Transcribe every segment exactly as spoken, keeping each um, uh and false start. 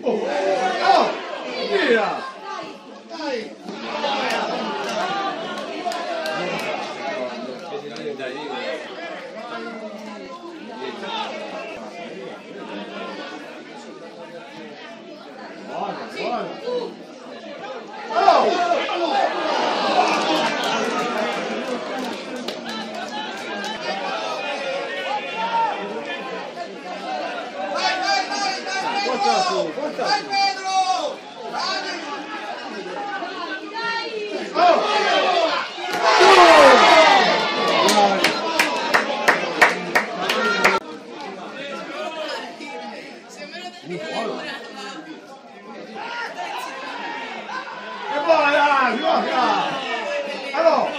Oh! Oh! Via! Dai! Buona, buona! Oh! Porta su, porta su! Vai Pedro! Dai! Oh! E buona dai, guarda! Allora!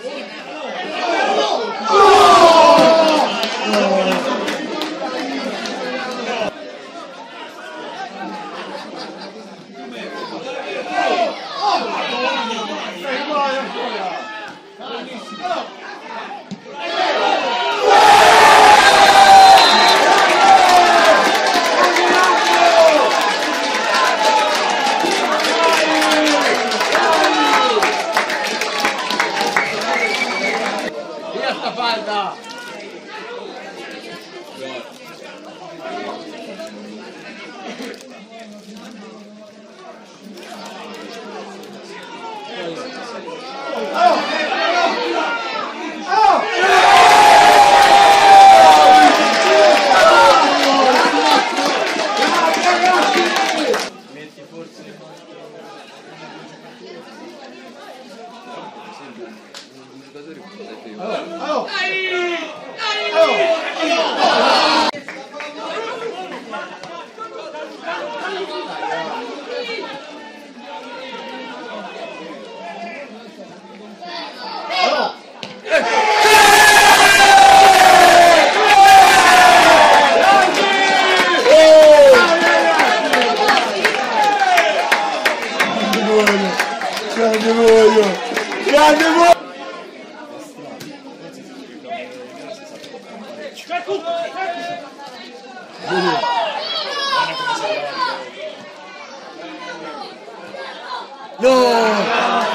Falta! Metti forse oh! Grande voglio! Grande voglio! No!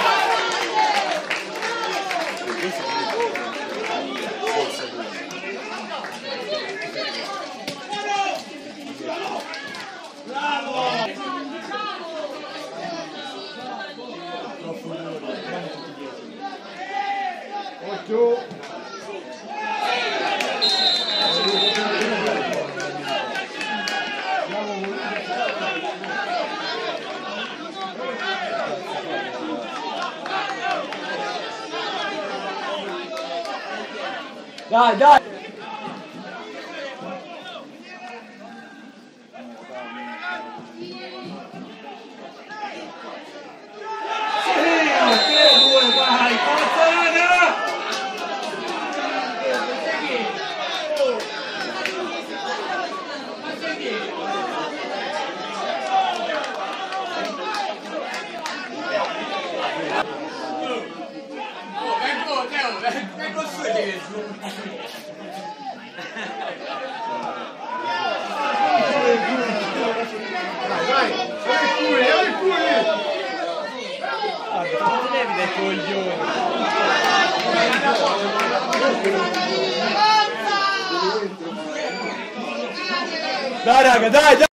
Occhio! Dai, dai! Vengo su e Dai, dai! Vai pure, vai pure! non devi dei coglioni! Dai raga, dai, dai!